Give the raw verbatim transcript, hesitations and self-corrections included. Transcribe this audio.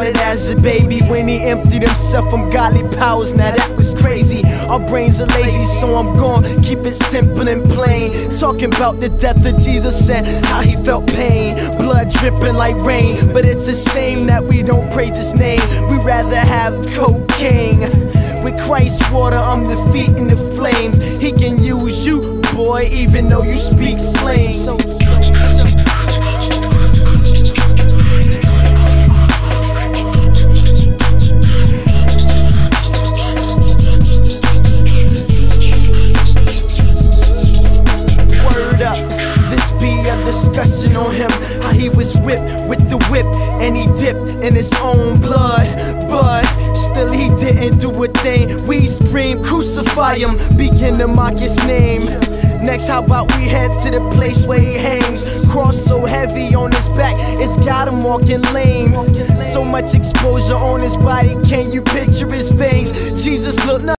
started as a baby when he emptied himself from godly powers. Now that was crazy. Our brains are lazy, so I'm gonna keep it simple and plain. Talking about the death of Jesus and how he felt pain, blood dripping like rain. But it's a shame that we don't praise his name. We rather have cocaine. With Christ's water, I'm defeating the flames. He can use you, boy, even though you speak slang. So discussion on him, how he was whipped with the whip and he dipped in his own blood, but still he didn't do a thing. We scream, crucify him, begin to mock his name. Next, how about we head to the place where he hangs? Cross so heavy on his back, it's got him walking lame. So much exposure on his body, can you picture his veins? Jesus looked